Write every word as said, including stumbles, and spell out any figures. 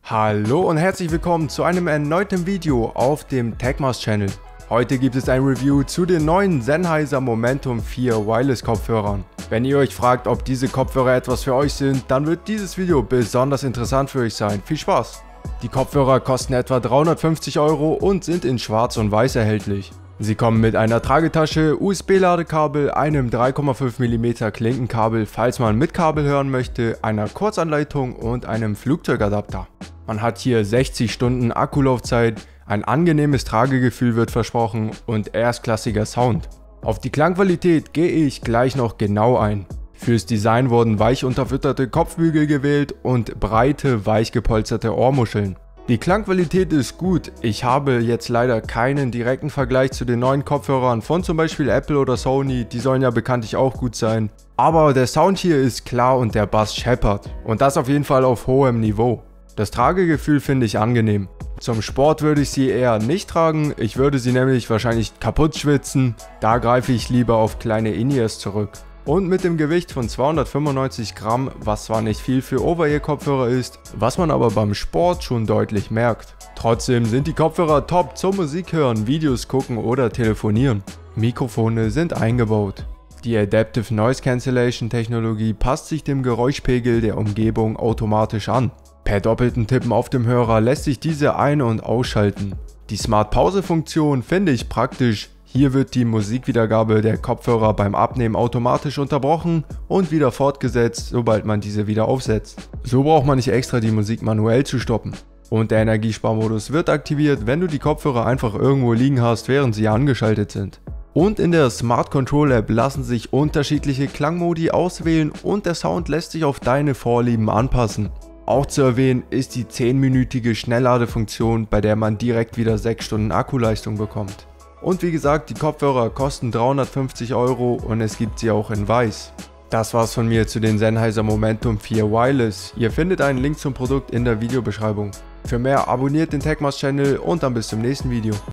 Hallo und herzlich willkommen zu einem erneuten Video auf dem Techmas Channel. Heute gibt es ein Review zu den neuen Sennheiser Momentum vier Wireless Kopfhörern. Wenn ihr euch fragt, ob diese Kopfhörer etwas für euch sind, dann wird dieses Video besonders interessant für euch sein. Viel Spaß! Die Kopfhörer kosten etwa dreihundertfünfzig Euro und sind in Schwarz und Weiß erhältlich. Sie kommen mit einer Tragetasche, U S B-Ladekabel, einem drei Komma fünf Millimeter Klinkenkabel, falls man mit Kabel hören möchte, einer Kurzanleitung und einem Flugzeugadapter. Man hat hier sechzig Stunden Akkulaufzeit, ein angenehmes Tragegefühl wird versprochen und erstklassiger Sound. Auf die Klangqualität gehe ich gleich noch genau ein. Fürs Design wurden weich unterfütterte Kopfbügel gewählt und breite, weich gepolsterte Ohrmuscheln. Die Klangqualität ist gut, ich habe jetzt leider keinen direkten Vergleich zu den neuen Kopfhörern von zum Beispiel Apple oder Sony, die sollen ja bekanntlich auch gut sein. Aber der Sound hier ist klar und der Bass scheppert. Und das auf jeden Fall auf hohem Niveau. Das Tragegefühl finde ich angenehm. Zum Sport würde ich sie eher nicht tragen, ich würde sie nämlich wahrscheinlich kaputt schwitzen, da greife ich lieber auf kleine In-Ears zurück. Und mit dem Gewicht von zweihundertfünfundneunzig Gramm, was zwar nicht viel für Over-Ear-Kopfhörer ist, was man aber beim Sport schon deutlich merkt. Trotzdem sind die Kopfhörer top zum Musik hören, Videos gucken oder telefonieren. Mikrofone sind eingebaut. Die Adaptive Noise Cancellation Technologie passt sich dem Geräuschpegel der Umgebung automatisch an. Per doppelten Tippen auf dem Hörer lässt sich diese ein- und ausschalten. Die Smart Pause Funktion finde ich praktisch. Hier wird die Musikwiedergabe der Kopfhörer beim Abnehmen automatisch unterbrochen und wieder fortgesetzt, sobald man diese wieder aufsetzt. So braucht man nicht extra die Musik manuell zu stoppen. Und der Energiesparmodus wird aktiviert, wenn du die Kopfhörer einfach irgendwo liegen hast, während sie angeschaltet sind. Und in der Smart Control App lassen sich unterschiedliche Klangmodi auswählen und der Sound lässt sich auf deine Vorlieben anpassen. Auch zu erwähnen ist die zehnminütige Schnellladefunktion, bei der man direkt wieder sechs Stunden Akkuleistung bekommt. Und wie gesagt, die Kopfhörer kosten dreihundertfünfzig Euro und es gibt sie auch in Weiß. Das war's von mir zu den Sennheiser Momentum vier Wireless. Ihr findet einen Link zum Produkt in der Videobeschreibung. Für mehr abonniert den Techmas Channel und dann bis zum nächsten Video.